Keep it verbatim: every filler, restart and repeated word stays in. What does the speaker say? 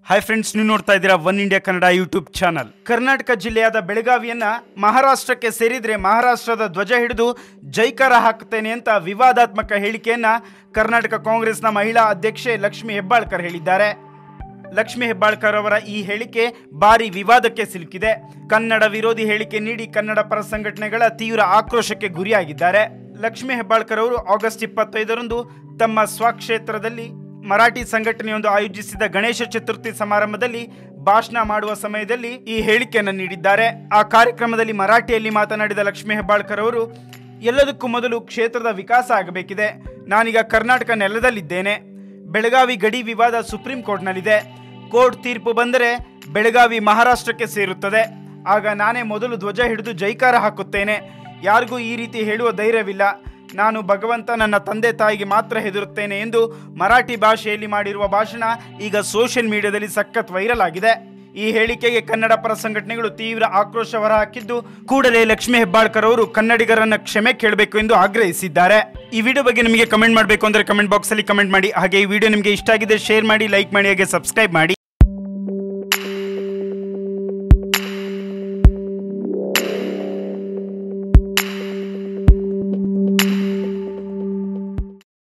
Hi friends, ನೀವು ನೋಡ್ತಾ ಇದ್ದೀರಾ One India Kannada YouTube channel. Karnataka ಜಿಲ್ಲೆಯಾದ ಬೆಳಗಾವಿಯನ್ನ ಮಹಾರಾಷ್ಟ್ರಕ್ಕೆ ಸೇರಿದ್ರೆ ಮಹಾರಾಷ್ಟ್ರದ ಧ್ವಜ ಹಿಡಿದು ಜೈಕಾರ ಹಾಕ್ತೇನೆ ಅಂತ ವಿವಾದಾತ್ಮಕ ಹೇಳಿಕೆಯನ್ನ ಕರ್ನಾಟಕ ಕಾಂಗ್ರೆಸ್ನ ಮಹಿಳಾ ಅಧ್ಯಕ್ಷೆ ಲಕ್ಷ್ಮಿ ಹೆಬ್ಬಾಳ್ಕರ್ ಹೇಳಿದ್ದಾರೆ. ಲಕ್ಷ್ಮಿ ಹೆಬ್ಬಾಳ್ಕರ್ ಅವರ ಈ ಹೇಳಿಕೆ ಭಾರಿ ವಿವಾದಕ್ಕೆ ಸಿಲುಕಿದೆ. ಕನ್ನಡ ವಿರೋಧಿ ಹೇಳಿಕೆ ನೀಡಿ ಕನ್ನಡ ಪರ ಸಂಘಟನೆಗಳ ತೀವ್ರ ಆಕ್ರೋಶಕ್ಕೆ ಗುರಿಯಾಗಿದ್ದಾರೆ. ಲಕ್ಷ್ಮಿ ಹೆಬ್ಬಾಳ್ಕರ್ ಅವರು ಆಗಸ್ಟ್ ಇಪ್ಪತ್ತೈದರಂದು ತಮ್ಮ ಸ್ವಕ್ಷೇತ್ರದಲ್ಲಿ ಮರಾಠಿ ಸಂಘಟನೆಯೊಂದು ಆಯೋಜಿಸಿದ ಗಣೇಶ ಚತುರ್ಥಿ ಸಮಾರಂಭದಲ್ಲಿ ಭಾಷಣ ಮಾಡುವ ಸಮಯದಲ್ಲಿ ಈ ಹೇಳಿಕೆಯನ್ನು ನೀಡಿದ್ದಾರೆ. ಆ ಕಾರ್ಯಕ್ರಮದಲ್ಲಿ ಮರಾಠಿಯಲ್ಲಿ ಮಾತನಾಡಿದ ಲಕ್ಷ್ಮಿ ಹೆಬ್ಬಾಳ್ಕರ್ ಅವರು, ಎಲ್ಲದಕ್ಕೂ ಮೊದಲು ಕ್ಷೇತ್ರದ ವಿಕಾಸ ಆಗಬೇಕಿದೆ. ನಾನೀಗ ಕರ್ನಾಟಕ ನೆಲದಲ್ಲಿದ್ದೇನೆ. ಬೆಳಗಾವಿ ಗಡಿ ವಿವಾದ ಸುಪ್ರೀಂ ಕೋರ್ಟ್ನಲ್ಲಿದೆ. ಕೋರ್ಟ್ ತೀರ್ಪು ಬಂದರೆ ಬೆಳಗಾವಿ ಮಹಾರಾಷ್ಟ್ರಕ್ಕೆ ಸೇರುತ್ತದೆ. ಆಗ ನಾನೇ ಮೊದಲು ಧ್ವಜ ಹಿಡಿದು ಜೈಕಾರ ಹಾಕುತ್ತೇನೆ. ಯಾರಿಗೂ ಈ ರೀತಿ ಹೇಳುವ ಧೈರ್ಯವಿಲ್ಲ. ನಾನು ಭಗವಂತ ನನ್ನ ತಂದೆ ತಾಯಿಗೆ ಮಾತ್ರ ಹೆದರುತ್ತೇನೆ ಎಂದು ಮರಾಠಿ ಭಾಷೆಯಲ್ಲಿ ಮಾಡಿರುವ ಭಾಷಣ ಈಗ ಸೋಷಿಯಲ್ ಮೀಡಿಯಾದಲ್ಲಿ ಸಖತ್ ವೈರಲ್ ಆಗಿದೆ. ಈ ಹೇಳಿಕೆಗೆ ಕನ್ನಡ ಪರ ಸಂಘಟನೆಗಳು ತೀವ್ರ ಆಕ್ರೋಶ ಹೊರಹಾಕಿದ್ದು, ಕೂಡಲೇ ಲಕ್ಷ್ಮಿ ಹೆಬ್ಬಾಳ್ಕರ್ ಅವರು ಕನ್ನಡಿಗರನ್ನ ಕ್ಷಮೆ ಕೇಳಬೇಕು ಎಂದು ಆಗ್ರಹಿಸಿದ್ದಾರೆ. ಈ ವಿಡಿಯೋ ಬಗ್ಗೆ ನಿಮಗೆ ಕಮೆಂಟ್ ಮಾಡಬೇಕು ಅಂದರೆ ಕಮೆಂಟ್ ಬಾಕ್ಸ್ ಅಲ್ಲಿ ಕಮೆಂಟ್ ಮಾಡಿ. ಹಾಗೆ ಈ ವಿಡಿಯೋ ನಿಮಗೆ ಇಷ್ಟ ಆಗಿದೆ ಶೇರ್ ಮಾಡಿ, ಲೈಕ್ ಮಾಡಿ, ಹಾಗೆ ಸಬ್ಸ್ಕ್ರೈಬ್ ಮಾಡಿ.